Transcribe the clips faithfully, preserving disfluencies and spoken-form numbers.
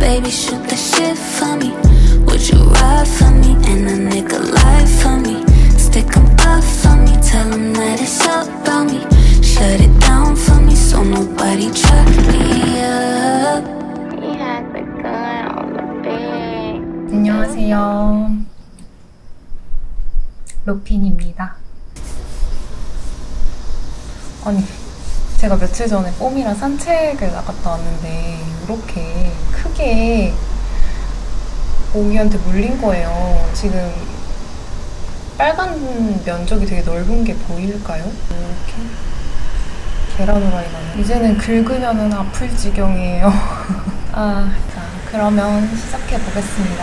baby, shoot that shit for me. Would you ride for me? And a nigga lie for me. Stick 'em up for me. Tell 'em that it's about me. Shut it down for me so nobody try me up. He had the gun on the bed. 안녕하세요. 로핀입니다. 아니, 제가 며칠 전에 뽀미랑 산책을 나갔다 왔는데 이렇게 크게 모기한테 물린 거예요. 지금 빨간 면적이 되게 넓은 게 보일까요? 이렇게 계란 후라이가 이제는 긁으면은 아플 지경이에요. 아, 자, 그러면 시작해 보겠습니다.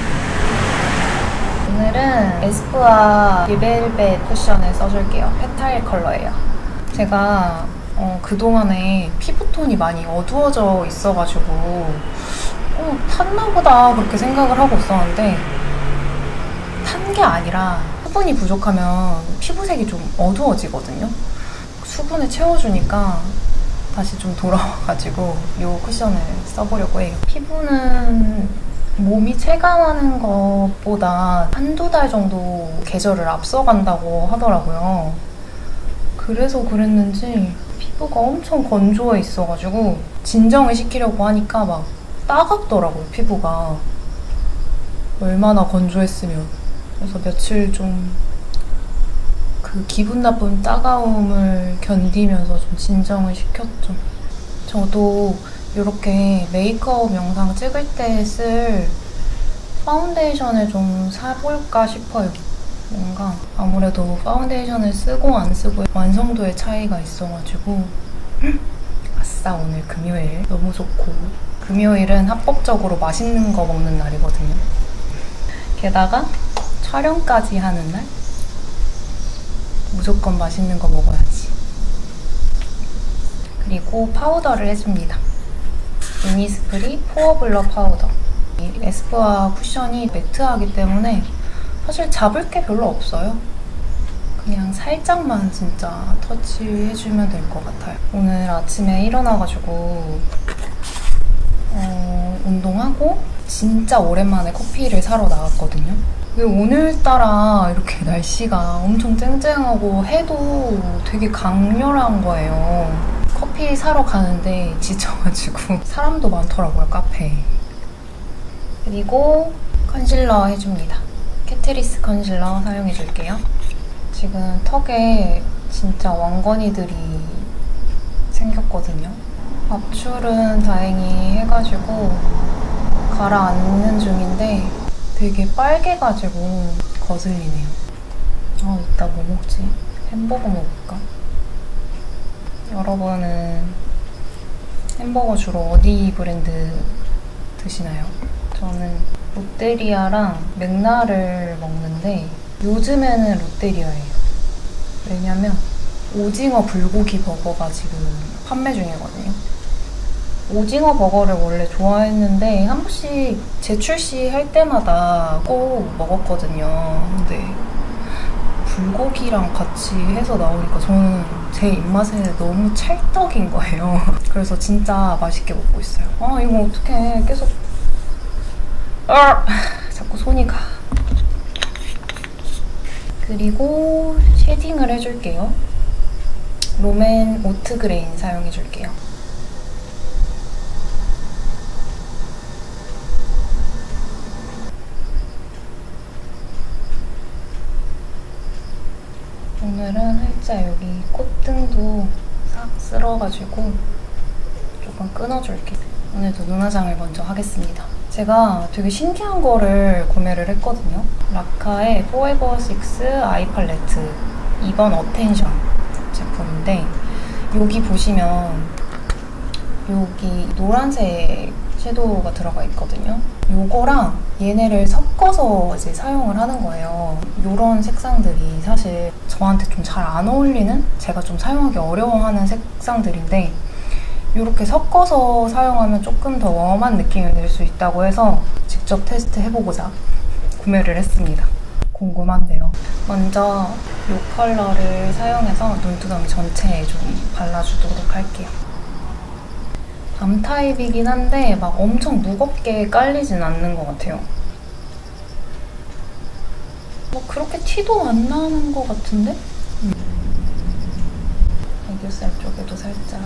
오늘은 에스쁘아 리벨벳 쿠션을 써줄게요. 페탈 컬러예요. 제가 어, 그동안에 피부톤이 많이 어두워져 있어가지고 어, 탔나보다 그렇게 생각을 하고 있었는데 탄 게 아니라 수분이 부족하면 피부색이 좀 어두워지거든요. 수분을 채워주니까 다시 좀 돌아와가지고 이 쿠션을 써보려고 해요. 피부는 몸이 체감하는 것보다 한두 달 정도 계절을 앞서간다고 하더라고요. 그래서 그랬는지 피부가 엄청 건조해 있어가지고 진정을 시키려고 하니까 막 따갑더라고요, 피부가. 얼마나 건조했으면. 그래서 며칠 좀 그 기분 나쁜 따가움을 견디면서 좀 진정을 시켰죠. 저도 이렇게 메이크업 영상 찍을 때 쓸 파운데이션을 좀 사볼까 싶어요. 뭔가 아무래도 파운데이션을 쓰고 안 쓰고 완성도의 차이가 있어가지고 아싸, 오늘 금요일 너무 좋고 금요일은 합법적으로 맛있는 거 먹는 날이거든요. 게다가 촬영까지 하는 날? 무조건 맛있는 거 먹어야지. 그리고 파우더를 해줍니다. 이니스프리 포어 블러 파우더. 이 에스쁘아 쿠션이 매트하기 때문에 사실 잡을 게 별로 없어요. 그냥 살짝만 진짜 터치해주면 될 것 같아요. 오늘 아침에 일어나가지고 어, 운동하고 진짜 오랜만에 커피를 사러 나갔거든요. 오늘따라 이렇게 날씨가 엄청 쨍쨍하고 해도 되게 강렬한 거예요. 커피 사러 가는데 지쳐가지고 사람도 많더라고요, 카페에. 그리고 컨실러 해줍니다. 캐트리스 컨실러 사용해줄게요. 지금 턱에 진짜 왕건이들이 생겼거든요. 압출은 다행히 해가지고 가라앉는 중인데 되게 빨개가지고 거슬리네요. 아, 이따 뭐 먹지? 햄버거 먹을까? 여러분은 햄버거 주로 어디 브랜드 드시나요? 저는 롯데리아랑 맥라를 먹는데 요즘에는 롯데리아예요. 왜냐면 오징어 불고기 버거가 지금 판매 중이거든요. 오징어 버거를 원래 좋아했는데 한 번씩 재출시할 때마다 꼭 먹었거든요. 근데 불고기랑 같이 해서 나오니까 저는 제 입맛에 너무 찰떡인 거예요. 그래서 진짜 맛있게 먹고 있어요. 아, 이거 어떡해. 계속 아, 자꾸 손이 가. 그리고 쉐딩을 해줄게요. 롬앤 오트 그레인 사용해줄게요. 오늘은 살짝 여기 콧등도 싹 쓸어가지고 조금 끊어줄게요. 오늘도 눈화장을 먼저 하겠습니다. 제가 되게 신기한 거를 구매를 했거든요. 라카의 포에버 식스 아이 팔레트 이 번 어텐션 제품인데 여기 보시면 여기 노란색 섀도우가 들어가 있거든요. 요거랑 얘네를 섞어서 이제 사용을 하는 거예요. 요런 색상들이 사실 저한테 좀 잘 안 어울리는, 제가 좀 사용하기 어려워하는 색상들인데 이렇게 섞어서 사용하면 조금 더 웜한 느낌을 낼 수 있다고 해서 직접 테스트 해보고자 구매를 했습니다. 궁금한데요. 먼저 이 컬러를 사용해서 눈두덩이 전체에 좀 발라주도록 할게요. 밤 타입이긴 한데 막 엄청 무겁게 깔리진 않는 것 같아요. 뭐 그렇게 티도 안 나는 것 같은데? 음. 애교살 쪽에도 살짝.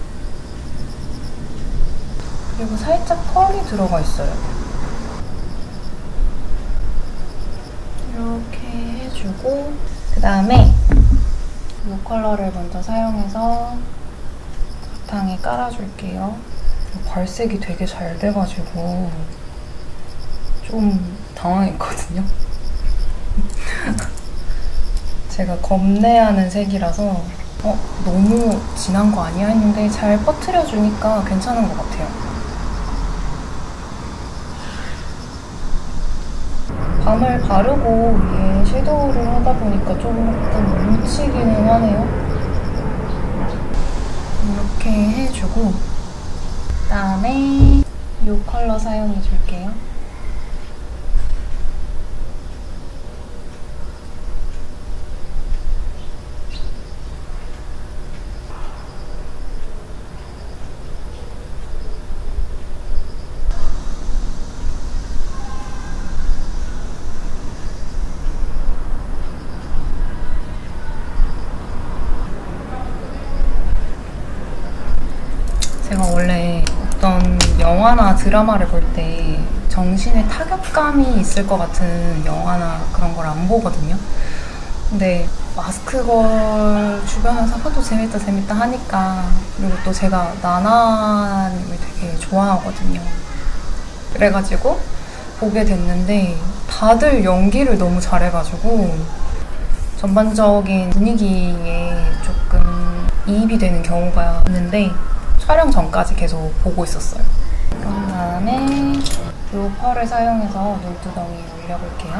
그리고 살짝 펄이 들어가 있어요. 이렇게 해주고 그 다음에 이 컬러를 먼저 사용해서 바탕에 깔아줄게요. 발색이 되게 잘 돼가지고 좀 당황했거든요. 제가 겁내하는 색이라서 어? 너무 진한 거 아니야? 했는데 잘 퍼트려주니까 괜찮은 것 같아요. 밤을 바르고 위에 섀도우를 하다 보니까 조금 뭉치기는 하네요. 이렇게 해주고 그다음에 이 컬러 사용해줄게요. 제가 원래 어떤 영화나 드라마를 볼 때 정신에 타격감이 있을 것 같은 영화나 그런 걸 안 보거든요. 근데 마스크걸 주변에서 하도 재밌다 재밌다 하니까, 그리고 또 제가 나나님을 되게 좋아하거든요. 그래가지고 보게 됐는데 다들 연기를 너무 잘해가지고 전반적인 분위기에 조금 이입이 되는 경우가 있는데 촬영 전까지 계속 보고 있었어요. 그런 다음에 이 펄을 사용해서 눈두덩이 올려볼게요.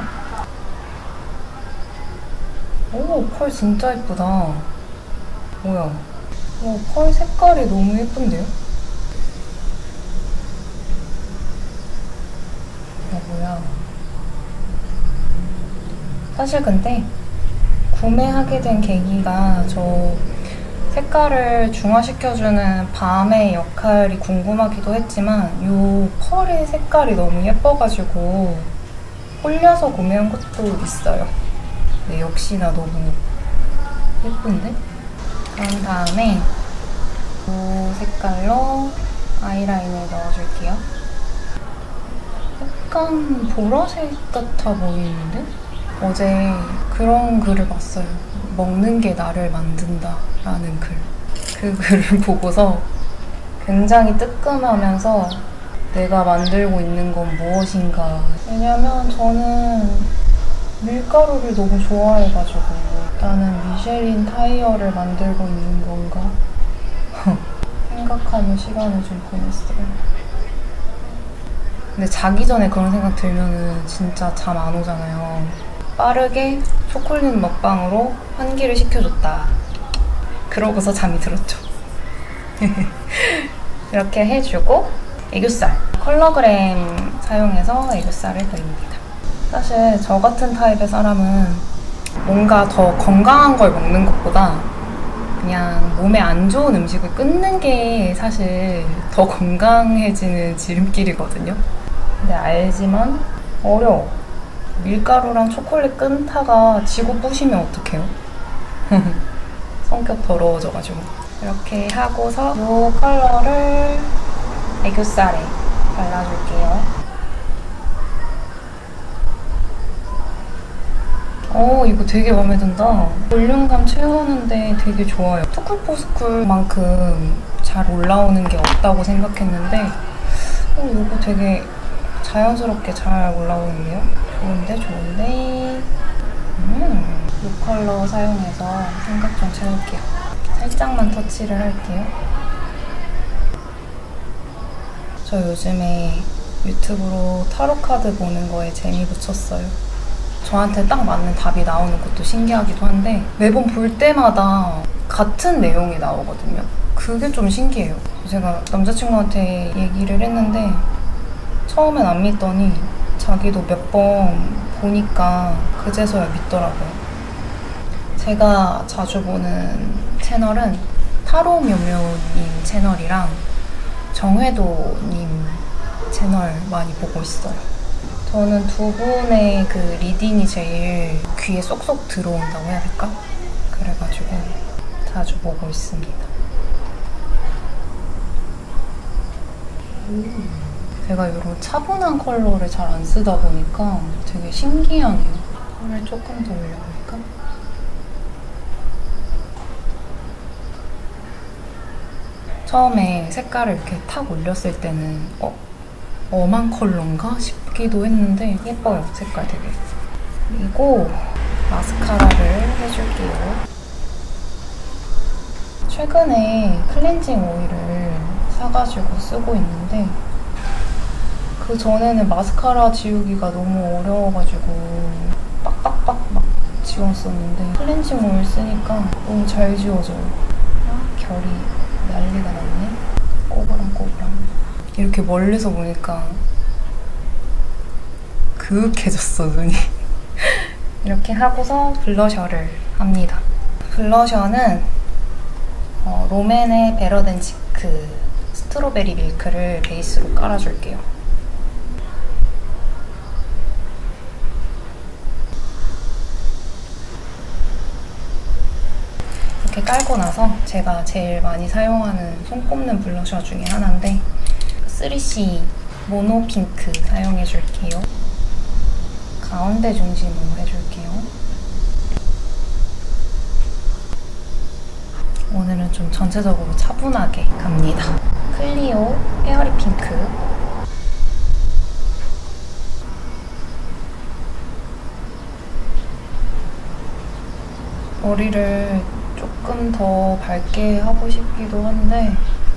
오, 펄 진짜 예쁘다. 뭐야? 오, 펄 색깔이 너무 예쁜데요? 어, 뭐야? 사실 근데 구매하게 된 계기가 저 색깔을 중화시켜주는 밤의 역할이 궁금하기도 했지만 이 펄의 색깔이 너무 예뻐가지고 홀려서 구매한 것도 있어요. 네, 역시나 너무 예쁜데? 그런 다음에 이 색깔로 아이라인을 넣어줄게요. 약간 보라색 같아 보이는데? 어제 그런 글을 봤어요. 먹는 게 나를 만든다 라는 글. 그 글을 보고서 굉장히 뜨끔하면서 내가 만들고 있는 건 무엇인가. 왜냐면 저는 밀가루를 너무 좋아해가지고 나는 미쉐린 타이어를 만들고 있는 건가? 생각하는 시간을 좀 보냈어요. 근데 자기 전에 그런 생각 들면은 진짜 잠 안 오잖아요. 빠르게 초콜릿 먹방으로 환기를 시켜줬다. 그러고서 잠이 들었죠. 이렇게 해주고 애교살. 컬러그램 사용해서 애교살을 그립니다. 사실 저 같은 타입의 사람은 뭔가 더 건강한 걸 먹는 것보다 그냥 몸에 안 좋은 음식을 끊는 게 사실 더 건강해지는 지름길이거든요. 근데 알지만 어려워. 밀가루랑 초콜릿 끊다가 지고 부시면 어떡해요? 성격 더러워져가지고. 이렇게 하고서 이 컬러를 애교살에 발라줄게요. 어, 이거 되게 마음에 든다. 볼륨감 채우는데 되게 좋아요. 투쿨포스쿨만큼 잘 올라오는 게 없다고 생각했는데 어, 이거 되게 자연스럽게 잘 올라오는데요? 좋은데 좋은데 음, 이 컬러 사용해서 삼각 좀 채울게요. 살짝만 터치를 할게요. 저 요즘에 유튜브로 타로카드 보는 거에 재미 붙였어요. 저한테 딱 맞는 답이 나오는 것도 신기하기도 한데 매번 볼 때마다 같은 내용이 나오거든요. 그게 좀 신기해요. 제가 남자친구한테 얘기를 했는데 처음엔 안 믿더니 자기도 몇 번 보니까 그제서야 믿더라고요. 제가 자주 보는 채널은 타로묘묘님 채널이랑 정회도님 채널 많이 보고 있어요. 저는 두 분의 그 리딩이 제일 귀에 쏙쏙 들어온다고 해야 될까? 그래가지고 자주 보고 있습니다. 음. 제가 이런 차분한 컬러를 잘 안 쓰다 보니까 되게 신기하네요. 컬을 조금 더 올려볼까? 처음에 색깔을 이렇게 탁 올렸을 때는 어? 엄한 컬러인가 싶기도 했는데 예뻐요, 색깔 되게. 그리고 마스카라를 해줄게요. 최근에 클렌징 오일을 사가지고 쓰고 있는데 그 전에는 마스카라 지우기가 너무 어려워가지고 빡빡빡 막 지웠었는데 클렌징 오일 쓰니까 너무 잘 지워져요. 아, 결이 난리가 났네. 꼬부랑꼬부랑. 이렇게 멀리서 보니까 그윽해졌어, 눈이. 이렇게 하고서 블러셔를 합니다. 블러셔는 어, 롬앤의 베러덴치크 스트로베리 밀크를 베이스로 깔아줄게요. 이렇게 깔고 나서 제가 제일 많이 사용하는 손 꼽는 블러셔 중에 하나인데 쓰리씨 모노 핑크 사용해줄게요. 가운데 중심으로 해줄게요. 오늘은 좀 전체적으로 차분하게 갑니다. 클리오 페어리 핑크. 머리를 조금 더 밝게 하고 싶기도 한데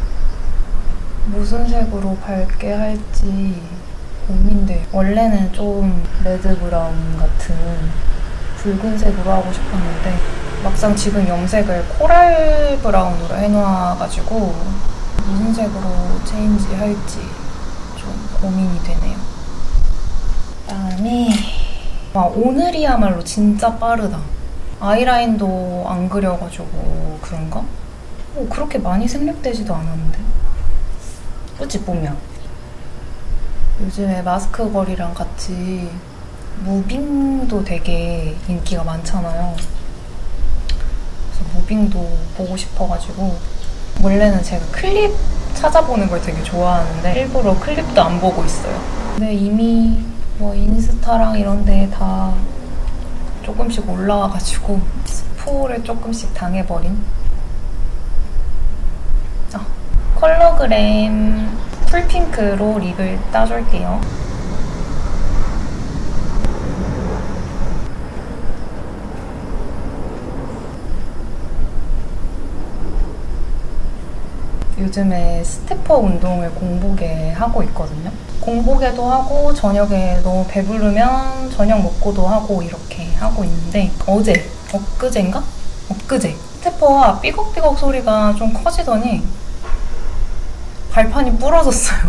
무슨 색으로 밝게 할지 고민돼요. 원래는 좀 레드 브라운 같은 붉은색으로 하고 싶었는데 막상 지금 염색을 코랄 브라운으로 해놔가지고 무슨 색으로 체인지 할지 좀 고민이 되네요. 그다음에 와, 오늘이야말로 진짜 빠르다. 아이라인도 안 그려가지고 그런가? 어, 그렇게 많이 생략되지도 않았는데. 그치, 보면 요즘에 마스크 걸이랑 같이 무빙도 되게 인기가 많잖아요. 그래서 무빙도 보고 싶어가지고 원래는 제가 클립 찾아보는 걸 되게 좋아하는데 일부러 클립도 안 보고 있어요. 근데 이미 뭐 인스타랑 이런 데 다 조금씩 올라와가지고 스포를 조금씩 당해버린. 아, 컬러그램 풀핑크로 립을 따줄게요. 요즘에 스태퍼 운동을 공복에 하고 있거든요. 공복에도 하고 저녁에 너무 배부르면 저녁 먹고도 하고 이렇게 하고 있는데 어제, 엊그제인가? 엊그제 스태퍼와 삐걱삐걱 소리가 좀 커지더니 발판이 부러졌어요.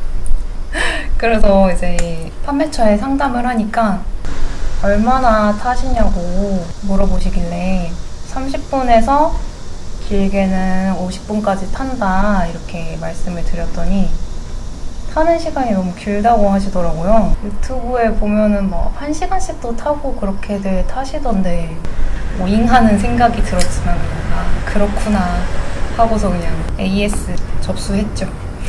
그래서 이제 판매처에 상담을 하니까 얼마나 타시냐고 물어보시길래 삼십 분에서 길게는 오십 분까지 탄다 이렇게 말씀을 드렸더니 타는 시간이 너무 길다고 하시더라고요. 유튜브에 보면은 뭐 한 시간씩도 타고 그렇게들 타시던데 뭐 잉하는 생각이 들었지만 아 그렇구나 하고서 그냥 에이에스 접수했죠.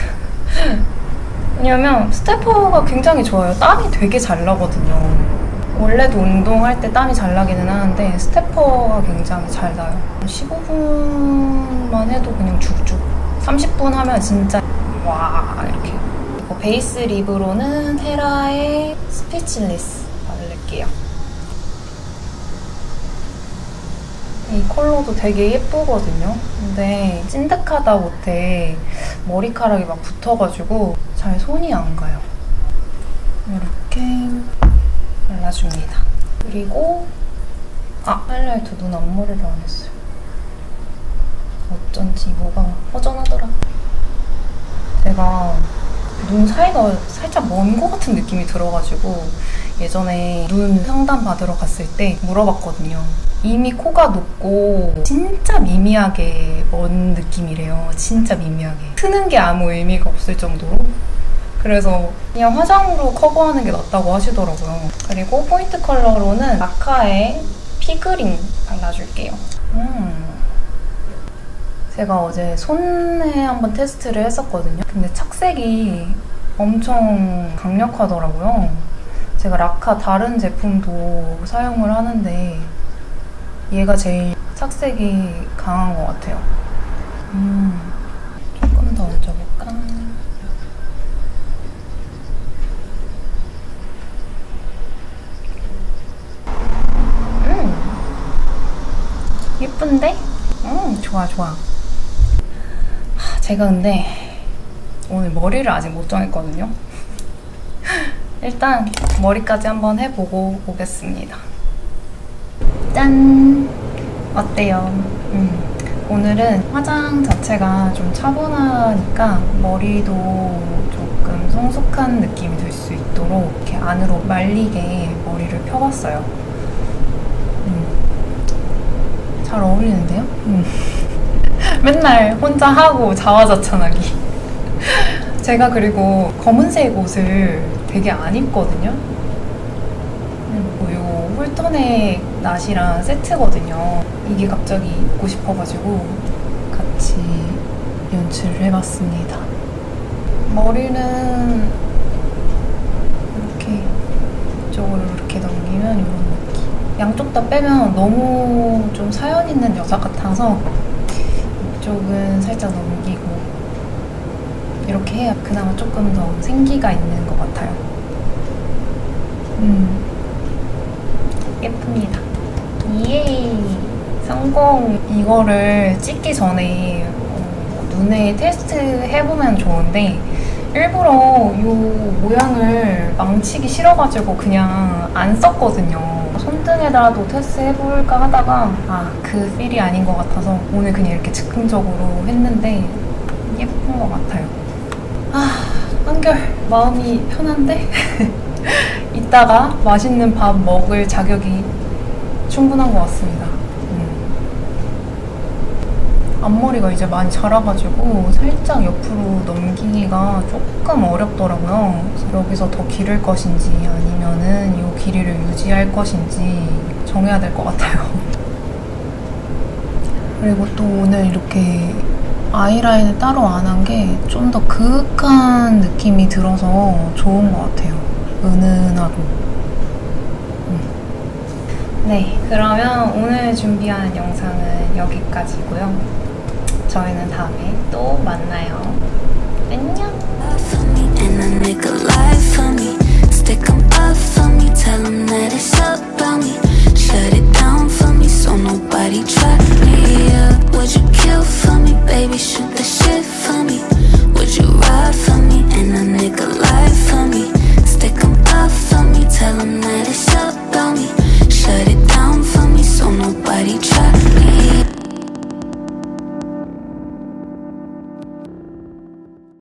왜냐면 스태퍼가 굉장히 좋아요. 땀이 되게 잘 나거든요. 원래도 운동할 때 땀이 잘 나기는 하는데 스태퍼가 굉장히 잘 나요. 십오 분만 해도 그냥 죽죽. 삼십 분 하면 진짜 와 이렇게. 베이스 립으로는 헤라의 스피치리스 바를게요. 이 컬러도 되게 예쁘거든요. 근데 찐득하다 못해 머리카락이 막 붙어가지고 잘 손이 안 가요. 이렇게 발라줍니다. 그리고 아! 하이라이터 눈 앞머리를 안 했어요. 어쩐지 뭐가 허전하더라. 제가 눈 사이가 살짝 먼 것 같은 느낌이 들어가지고 예전에 눈 상담 받으러 갔을 때 물어봤거든요. 이미 코가 높고 진짜 미미하게 먼 느낌이래요. 진짜 미미하게. 트는 게 아무 의미가 없을 정도로. 그래서 그냥 화장으로 커버하는 게 낫다고 하시더라고요. 그리고 포인트 컬러로는 라카의 피그린 발라줄게요. 음. 제가 어제 손에 한번 테스트를 했었거든요. 근데 착색이 엄청 강력하더라고요. 제가 라카 다른 제품도 사용을 하는데 얘가 제일 착색이 강한 것 같아요. 음, 조금 더 얹어볼까? 음, 예쁜데? 음, 좋아, 좋아. 하, 제가 근데 오늘 머리를 아직 못 정했거든요. 일단 머리까지 한번 해보고 오겠습니다. 짠! 어때요? 음. 오늘은 화장 자체가 좀 차분하니까 머리도 조금 성숙한 느낌이 들 수 있도록 이렇게 안으로 말리게 머리를 펴봤어요. 음. 잘 어울리는데요? 음. 맨날 혼자 하고 자화자찬하기. 제가 그리고 검은색 옷을 되게 안 입거든요. 그리고 홀터넥 낫이랑 세트거든요. 이게 갑자기 입고 싶어가지고 같이 연출을 해봤습니다. 머리는 이렇게 이쪽으로 이렇게 넘기면 이런 느낌. 양쪽 다 빼면 너무 좀 사연 있는 여자 같아서 이쪽은 살짝 넘기고 이렇게 해야 그나마 조금 더 생기가 있는 것 같아요. 음, 예쁩니다. 예, 성공! 이거를 찍기 전에 어, 눈에 테스트 해보면 좋은데 일부러 이 모양을 망치기 싫어가지고 그냥 안 썼거든요. 손등에다도 테스트 해볼까 하다가 아, 그 필이 아닌 것 같아서 오늘 그냥 이렇게 즉흥적으로 했는데 예쁜 것 같아요. 아, 한결 마음이 편한데? 이따가 맛있는 밥 먹을 자격이 충분한 것 같습니다. 음. 앞머리가 이제 많이 자라가지고 살짝 옆으로 넘기기가 조금 어렵더라고요. 그래서 여기서 더 기를 것인지 아니면은 이 길이를 유지할 것인지 정해야 될 것 같아요. 그리고 또 오늘 이렇게 아이라인을 따로 안 한 게 좀 더 그윽한 느낌이 들어서 좋은 것 같아요. 은은하고. 음. 네, 그러면 오늘 준비한 영상은 여기까지고요. 저희는 다음에 또 만나요. 안녕! And a nigga lie for me, stick 'em up for me, tell 'em that it's about me, shut it down for me so nobody try me up. Would you kill for me, baby? Shoot the